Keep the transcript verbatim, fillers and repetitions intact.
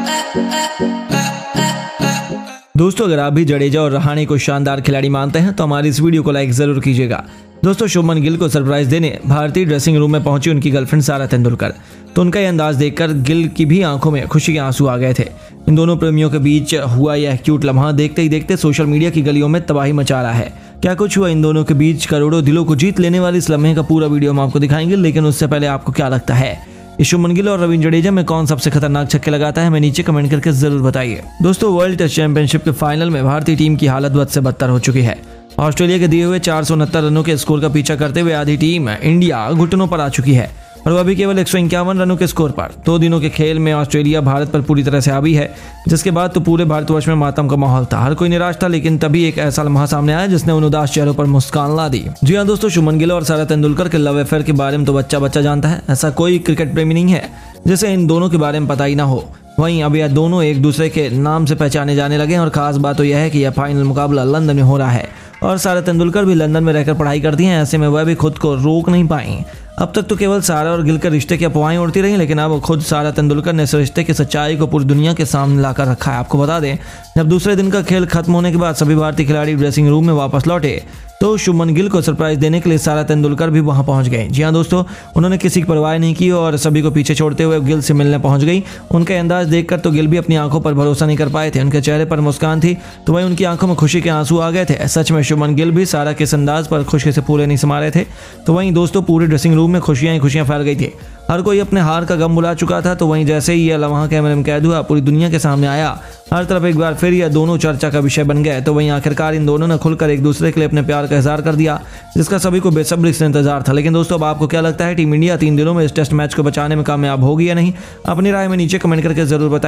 दोस्तों अगर आप भी जडेजा और रहाणे को शानदार खिलाड़ी मानते हैं तो हमारी इस वीडियो को लाइक जरूर कीजिएगा। दोस्तों शुभमन गिल को सरप्राइज देने भारतीय ड्रेसिंग रूम में पहुंची उनकी गर्लफ्रेंड सारा तेंदुलकर, तो उनका यह अंदाज देखकर गिल की भी आंखों में खुशी के आंसू आ गए थे। इन दोनों प्रेमियों के बीच हुआ यह क्यूट लम्हा देखते ही देखते सोशल मीडिया की गलियों में तबाही मचा रहा है। क्या कुछ हुआ इन दोनों के बीच, करोड़ों दिलों को जीत लेने वाले इस लम्हे का पूरा वीडियो हम आपको दिखाएंगे, लेकिन उससे पहले आपको क्या लगता है इस शुभमन गिल और रवींद्र जडेजा में कौन सबसे खतरनाक छक्के लगाता है, हमें नीचे कमेंट करके जरूर बताइए। दोस्तों वर्ल्ड टेस्ट चैंपियनशिप के फाइनल में भारतीय टीम की हालत बद से बदतर हो चुकी है। ऑस्ट्रेलिया के दिए हुए चार सौ उनहत्तर रनों के स्कोर का पीछा करते हुए आधी टीम इंडिया घुटनों पर आ चुकी है और वह भी केवल एक सौ इक्यावन रनों के स्कोर पर। दो दिनों के खेल में ऑस्ट्रेलिया भारत पर पूरी तरह से हावी है, जिसके बाद तो पूरे भारतवर्ष में मातम का माहौल था। हर कोई निराश था, लेकिन तभी एक ऐसा लम्हा सामने आया जिसने उन उदास चेहरों पर मुस्कान ला दी। जी हाँ दोस्तों, शुभमन गिल और सारा तेंदुलकर के लव अफेयर के बारे में तो बच्चा बच्चा जानता है। ऐसा कोई क्रिकेट प्रेमी नहीं है जिसे इन दोनों के बारे में पता ही ना हो। वहीं अब यह दोनों एक दूसरे के नाम से पहचाने जाने लगे हैं और खास बात तो यह है कि यह फाइनल मुकाबला लंदन में हो रहा है और सारा तेंदुलकर भी लंदन में रहकर पढ़ाई करती हैं। ऐसे में वह भी खुद को रोक नहीं पाई। अब तक तो केवल सारा और गिल के रिश्ते की अफवाहें उड़ती रही, लेकिन अब खुद सारा तेंदुलकर ने इस रिश्ते की सच्चाई को पूरी दुनिया के सामने लाकर रखा है। आपको बता दें, जब दूसरे दिन का खेल खत्म होने के बाद सभी भारतीय खिलाड़ी ड्रेसिंग रूम में वापस लौटे तो शुभमन गिल को सरप्राइज देने के लिए सारा तेंदुलकर भी वहां पहुंच गए। जी हां दोस्तों, उन्होंने किसी की परवाह नहीं की और सभी को पीछे छोड़ते हुए गिल से मिलने पहुंच गई। उनका अंदाज देखकर तो गिल भी अपनी आंखों पर भरोसा नहीं कर पाए थे। उनके चेहरे पर मुस्कान थी तो वहीं उनकी आंखों में खुशी के आंसू आ गए थे। सच में शुभमन गिल भी सारा के इस अंदाज पर खुशी से पूरे नहीं समा रहे थे। तो वहीं दोस्तों पूरे ड्रेसिंग रूम में खुशियां ही खुशियां फैल गई थी। हर कोई अपने हार का गम भुला चुका था। तो वहीं जैसे ही यह लम्हा कैमरे में कैद हुआ, पूरी दुनिया के सामने आया, हर तरफ एक बार फिर यह दोनों चर्चा का विषय बन गए। तो वहीं आखिरकार इन दोनों ने खुलकर एक दूसरे के लिए अपने प्यार का इजहार कर दिया, जिसका सभी को बेसब्री से इंतजार था। लेकिन दोस्तों अब आपको क्या लगता है, टीम इंडिया तीन दिनों में इस टेस्ट मैच को बचाने में कामयाब होगी या नहीं? अपनी राय में नीचे कमेंट करके जरूर बताइए।